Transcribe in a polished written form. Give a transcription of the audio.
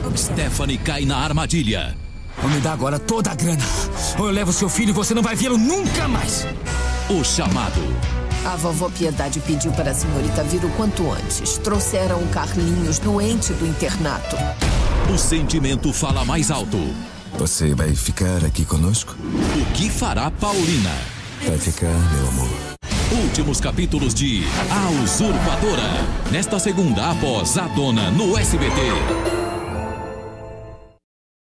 Stephanie cai na armadilha. Vou me dar agora toda a grana. Ou eu levo seu filho e você não vai vê-lo nunca mais. O chamado. A vovó Piedade pediu para a senhorita vir o quanto antes. Trouxeram o Carlinhos, doente do internato. O sentimento fala mais alto. Você vai ficar aqui conosco? O que fará Paulina? Vai ficar, meu amor. Últimos capítulos de A Usurpadora. Nesta segunda, após A Dona, no SBT.